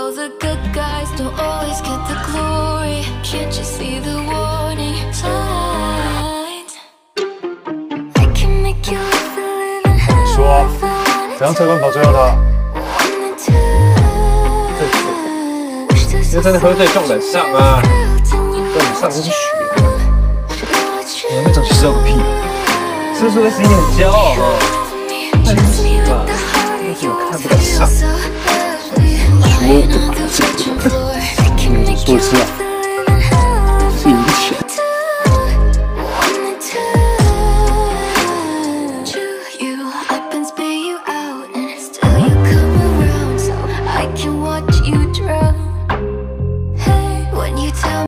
Oh, the good guys don't always get the glory. Can't you see the warning signs? I can make you live a living hell. 说，怎样才办法追到他？ 因为真的喝醉撞人上啊，跟你上次去学。 你还没长知道个屁！ 是不是会使你很骄傲啊？太不行了，你怎么看不敢上？ 说一次啊！